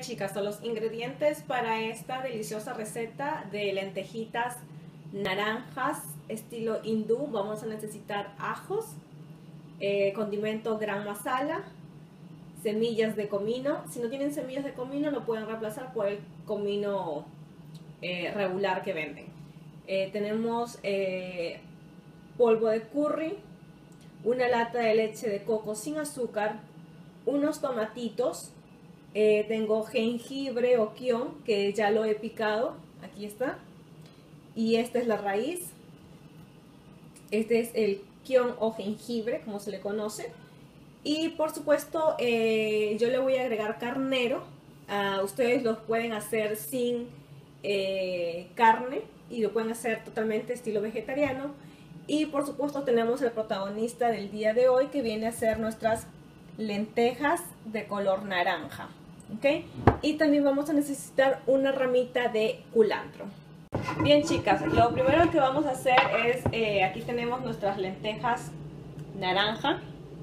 chicas, son los ingredientes para esta deliciosa receta de lentejitas naranjas estilo hindú. Vamos a necesitar ajos, condimento Garam Masala, semillas de comino. Si no tienen semillas de comino lo pueden reemplazar por el comino regular que venden. Tenemos polvo de curry, una lata de leche de coco sin azúcar, unos tomatitos, tengo jengibre o kion que ya lo he picado, aquí está, y esta es la raíz. Este es el kion o jengibre, como se le conoce. Y por supuesto yo le voy a agregar carnero. Ustedes los pueden hacer sin carne y lo pueden hacer totalmente estilo vegetariano. Y por supuesto tenemos el protagonista del día de hoy, que viene a ser nuestras lentejas de color naranja, ¿ok? Y también vamos a necesitar una ramita de culantro. Bien chicas, lo primero que vamos a hacer es, aquí tenemos nuestras lentejas naranja,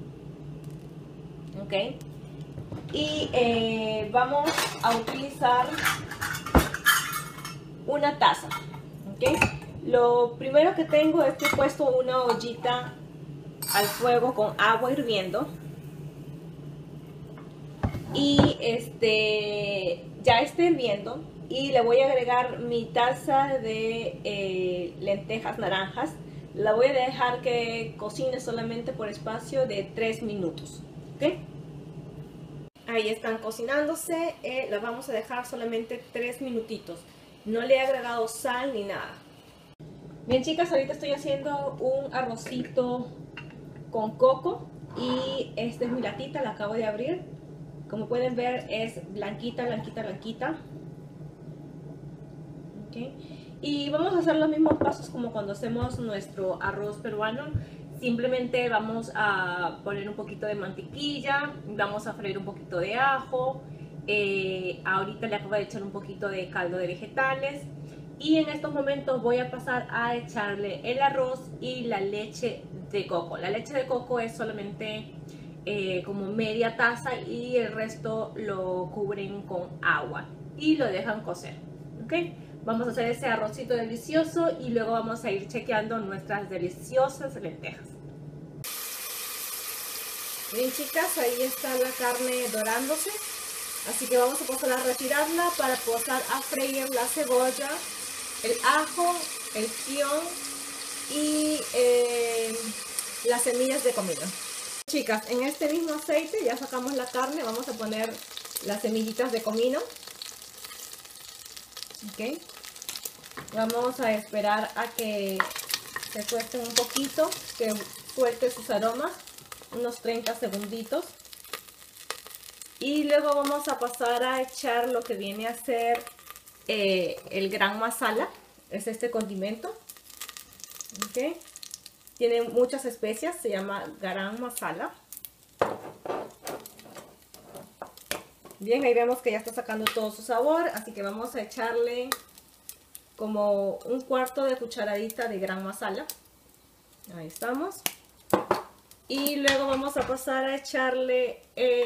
¿ok? Y vamos a utilizar una taza, ¿ok? Lo primero que tengo es que he puesto una ollita al fuego con agua hirviendo. Y ya está hirviendo. Y le voy a agregar mi taza de lentejas naranjas. La voy a dejar que cocine solamente por espacio de 3 minutos. ¿Okay? Ahí están cocinándose. Las vamos a dejar solamente 3 minutitos. No le he agregado sal ni nada. Bien chicas, ahorita estoy haciendo un arrocito con coco. Y esta es mi latita, la acabo de abrir. Como pueden ver es blanquita, blanquita, blanquita. Okay. Y vamos a hacer los mismos pasos como cuando hacemos nuestro arroz peruano. Simplemente vamos a poner un poquito de mantequilla, vamos a freír un poquito de ajo. Ahorita le acabo de echar un poquito de caldo de vegetales. Y en estos momentos voy a pasar a echarle el arroz y la leche de coco. La leche de coco es solamente como media taza y el resto lo cubren con agua y lo dejan cocer. ¿Okay? Vamos a hacer ese arrocito delicioso y luego vamos a ir chequeando nuestras deliciosas lentejas. Bien chicas, ahí está la carne dorándose, así que vamos a pasar a retirarla para pasar a freír la cebolla, el ajo, el kion y las semillas de comino. Chicas, en este mismo aceite ya sacamos la carne, vamos a poner las semillitas de comino. Okay. Vamos a esperar a que se cuesten un poquito, que suelte sus aromas, unos 30 segunditos. Y luego vamos a pasar a echar lo que viene a ser el Garam Masala, es este condimento. Okay. Tiene muchas especias, se llama Garam Masala. Bien, ahí vemos que ya está sacando todo su sabor, así que vamos a echarle como un cuarto de cucharadita de Garam Masala. Ahí estamos. Y luego vamos a pasar a echarle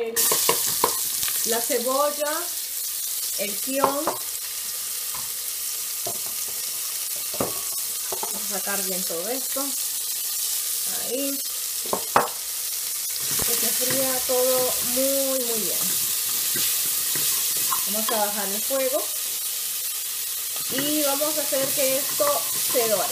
la cebolla, el kion. Vamos a sacar bien todo esto. Ahí. Que se fría todo muy bien. Vamos a bajar el fuego y vamos a hacer que esto se dore.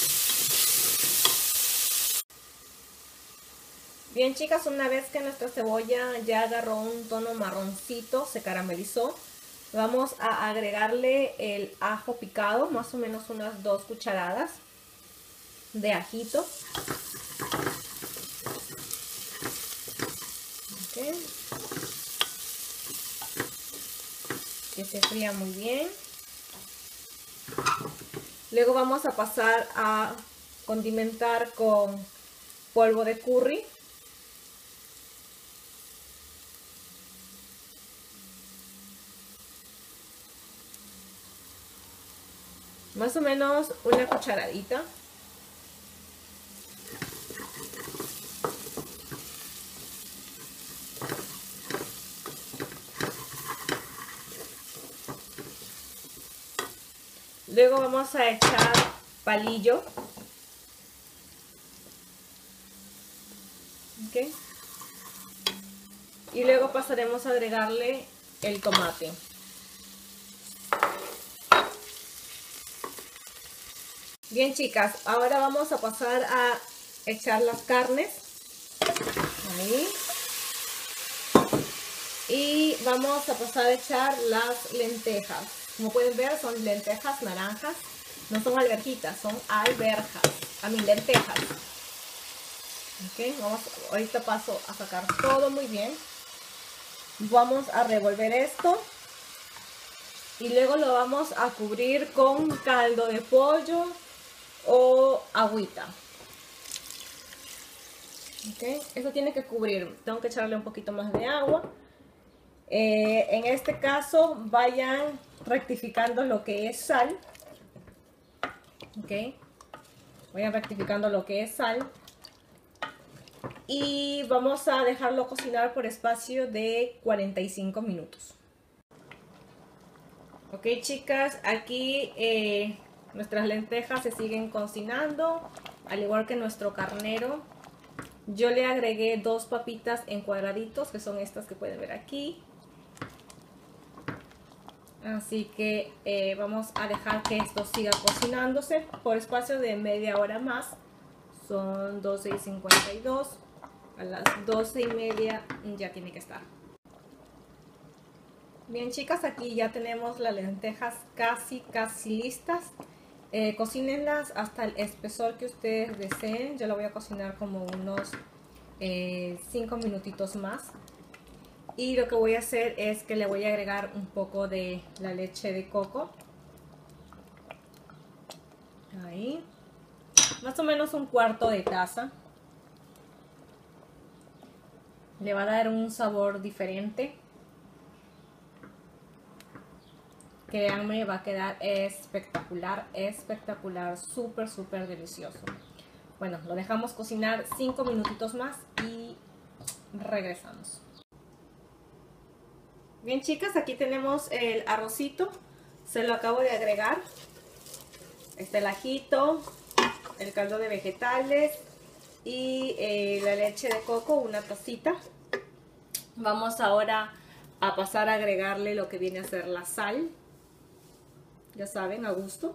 Bien chicas, una vez que nuestra cebolla ya agarró un tono marroncito, se caramelizó, vamos a agregarle el ajo picado, más o menos unas 2 cucharadas de ajito. Okay. Que se fría muy bien. Luego vamos a pasar a condimentar con polvo de curry. Más o menos una cucharadita. Luego vamos a echar palillo. ¿Okay? Y luego pasaremos a agregarle el tomate. Bien, chicas, ahora vamos a pasar a echar las carnes. Ahí. Y vamos a pasar a echar las lentejas. Como pueden ver, son lentejas naranjas. No son alverjitas, son alberjas. Lentejas. Okay, ahorita paso a sacar todo muy bien. Vamos a revolver esto. Y luego lo vamos a cubrir con caldo de pollo o agüita. Okay, eso tiene que cubrir. Tengo que echarle un poquito más de agua. En este caso vayan rectificando lo que es sal. Okay, vayan rectificando lo que es sal. Y vamos a dejarlo cocinar por espacio de 45 minutos. Ok, chicas, aquí nuestras lentejas se siguen cocinando, al igual que nuestro carnero. Yo le agregué 2 papitas en cuadraditos, que son estas que pueden ver aquí. Así que vamos a dejar que esto siga cocinándose por espacio de media hora más. Son 12:52. A las 12:30 ya tiene que estar. Bien, chicas, aquí ya tenemos las lentejas casi listas. Cocínenlas hasta el espesor que ustedes deseen. Yo la voy a cocinar como unos 5 minutitos más. Y lo que voy a hacer es que le voy a agregar un poco de la leche de coco. Ahí. Más o menos un cuarto de taza. Le va a dar un sabor diferente. Créanme, va a quedar espectacular, espectacular, súper delicioso. Bueno, lo dejamos cocinar 5 minutitos más y regresamos. Bien, chicas, aquí tenemos el arrocito. Se lo acabo de agregar. El ajito, el caldo de vegetales y la leche de coco, una tacita. Vamos ahora a pasar a agregarle lo que viene a ser la sal. Ya saben, a gusto.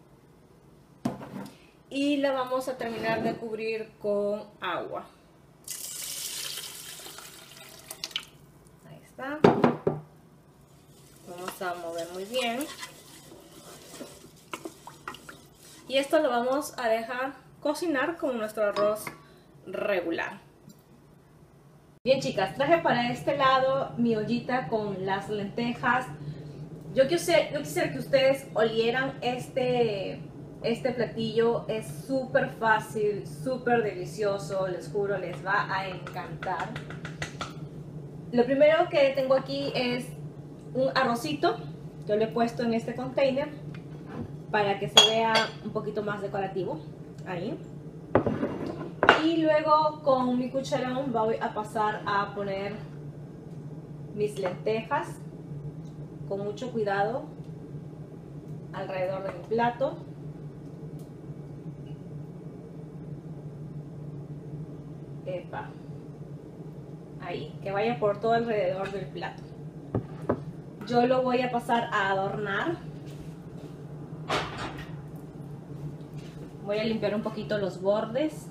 Y la vamos a terminar de cubrir con agua. Ahí está. Vamos a mover muy bien. Y esto lo vamos a dejar cocinar con nuestro arroz regular. Bien, chicas, traje para este lado mi ollita con las lentejas. Yo quisiera que ustedes olieran este platillo. Es súper fácil, súper delicioso, les juro, les va a encantar. Lo primero que tengo aquí es un arrocito. Yo lo he puesto en este container para que se vea un poquito más decorativo. Ahí. Y luego con mi cucharón voy a pasar a poner mis lentejas con mucho cuidado alrededor de mi plato. Epa. Ahí, que vaya por todo alrededor del plato. Yo lo voy a pasar a adornar. Voy a limpiar un poquito los bordes.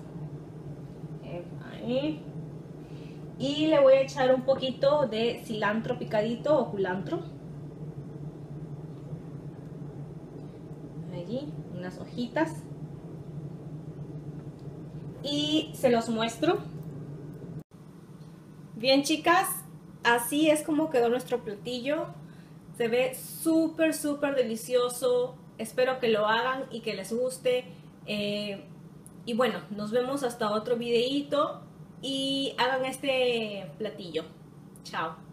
Ahí. Y le voy a echar un poquito de cilantro picadito o culantro. Allí, unas hojitas. Y se los muestro. Bien, chicas, así es como quedó nuestro platillo. Se ve súper delicioso. Espero que lo hagan y que les guste. Y bueno, nos vemos hasta otro videíto y hagan este platillo. Chao.